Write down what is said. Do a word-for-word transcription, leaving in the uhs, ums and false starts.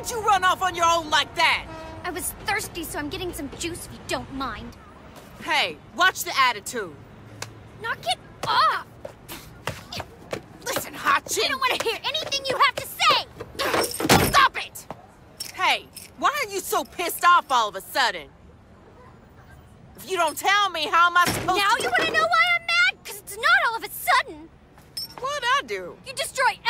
Why'd you run off on your own like that? I was thirsty, so I'm getting some juice if you don't mind. Hey, watch the attitude. Knock it off! Listen, hot chick. I don't want to hear anything you have to say! Stop it! Hey, why are you so pissed off all of a sudden? If you don't tell me, how am I supposed now to- Now you want to know why I'm mad? Because it's not all of a sudden. What'd I do? You destroy